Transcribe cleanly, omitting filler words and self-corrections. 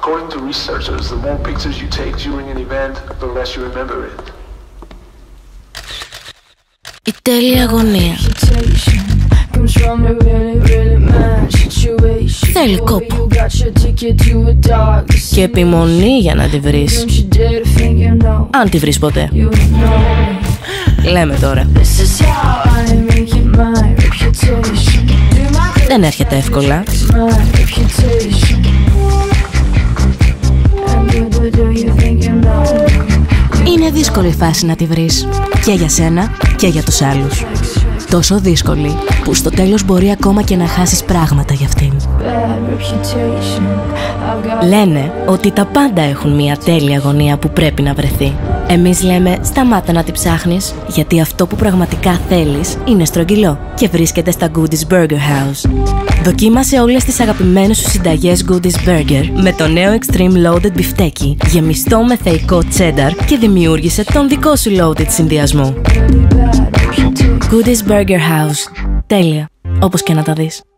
According to researchers, the more pictures you take during an event, the less you remember it. Η τέλεια αγωνία θέλει κόπο και επιμονή για να τη βρεις, αν τη βρεις ποτέ. Λέμε τώρα. Δεν έρχεται εύκολα. Είναι δύσκολη φάση να τη βρεις, και για σένα και για τους άλλους. Τόσο δύσκολη που στο τέλος μπορεί ακόμα και να χάσεις πράγματα για αυτήν. Λένε ότι τα πάντα έχουν μια τέλεια αγωνία που πρέπει να βρεθεί. Εμείς λέμε σταμάτα να τη ψάχνεις, γιατί αυτό που πραγματικά θέλεις είναι στρογγυλό και βρίσκεται στα Goodies Burger House. Δοκίμασε όλες τις αγαπημένες σου συνταγές Goodies Burger με το νέο Extreme Loaded μπιφτέκι γεμιστό με θεϊκό cheddar και δημιούργησε τον δικό σου loaded συνδυασμό. Goodies Burger House. Τέλεια, όπως και να τα δεις.